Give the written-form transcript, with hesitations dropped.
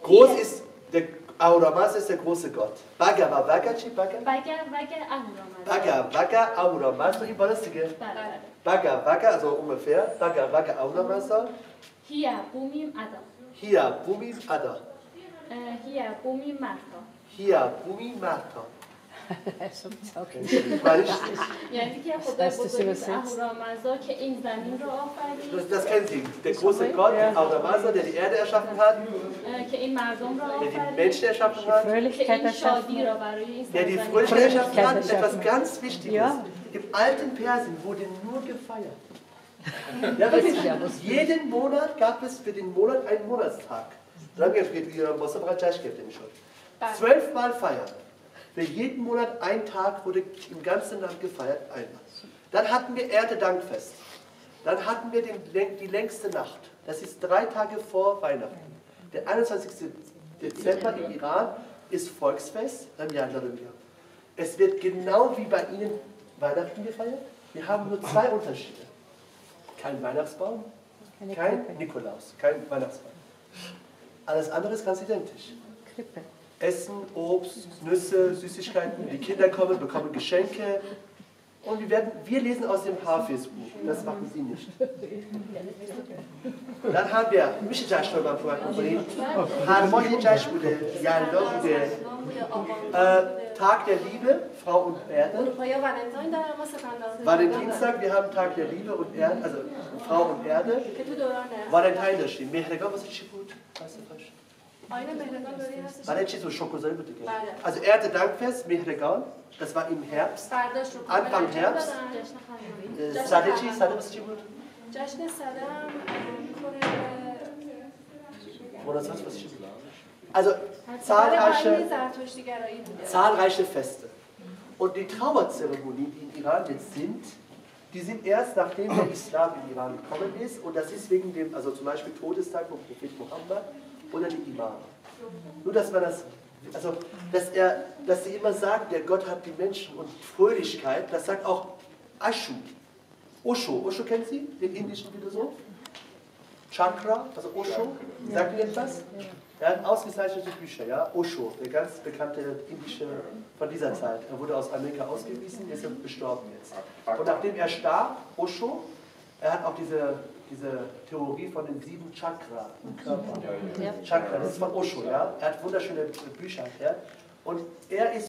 Groß ist, der Ahura Mazda ist der große Gott. Baga wa Baga chi Baga? Baga Baga Ahura Mazda. این بالاست دیگه. Baga Baga, also ungefähr. Baga Baga Ahura Mazda. Hier Bumim Ada. Hier Bumim Ada. Hier Bumim Marta. Hier Bumim Marta. یعنی که خدا بزرگ اهورا مزدا که این زمین رو آفرید. Das kennen Sie. Der große Gott, Ahura Mazda, der die Erde erschaffen hat. که این مردم رو Der die آفرید. Menschen erschaffen hat. که این شادی را برای این Der die سرزمین Fröhlichkeit erschaffen hat. Etwas ganz Wichtiges. Im alten Persien wurde nur gefeiert. Ja, jeden Monat gab es für den Monat einen Monatstag. Dann haben wir 12 Mal feiern. Für jeden Monat ein Tag wurde im ganzen Land gefeiert, einmal. Dann hatten wir Erntedankfest. Dann hatten wir die längste Nacht. Das ist 3 Tage vor Weihnachten. Der 21. Dezember im Iran ist Volksfest. Es wird genau wie bei Ihnen Weihnachten gefeiert. Wir haben nur 2 Unterschiede. Kein Weihnachtsbaum, kein Nikolaus, kein Weihnachtsbaum. Alles andere ist ganz identisch. Essen, Obst, Nüsse, Süßigkeiten, die Kinder kommen, bekommen Geschenke. Und wir lesen aus dem Hafiz-Buch. Das machen Sie nicht. Dann haben wir, Tag der Liebe, Frau und Erde. Valentinstag, wir haben Tag der Liebe und Erde, also Frau und Erde. Valentine داشتیم. مهرگان واسه چی بود؟ برای چی تو شکرگزاری بود دیگه؟ Also Erntedankfest, Mehregan, das war im Herbst, Anfang Herbst. Sade چی؟ Sade واسه چی بود؟ جشن سدم مناسبت واسه چی بود؟ Also zahlreiche Feste. Und die Trauerzeremonien, die im Iran jetzt sind, die sind erst nachdem der Islam in Iran gekommen ist. Und das ist wegen dem, also zum Beispiel Todestag vom Prophet Mohammed oder die Imame. Nur, dass man das, also, dass sie immer sagen, der Gott hat die Menschen und Fröhlichkeit, das sagt auch Ashu. Osho. Osho kennen Sie, den indischen Philosoph? Chakra, also Osho, sagt Ihnen etwas? Er hat ausgezeichnete Bücher, ja, Osho, der ganz bekannte indische von dieser Zeit. Er wurde aus Amerika ausgewiesen, ist gestorben jetzt. Und nachdem er starb, Osho, er hat auch diese Theorie von den 7 Chakra im Körper. Chakra, das ist von Osho, ja. Er hat wunderschöne Bücher. Ja? Und er ist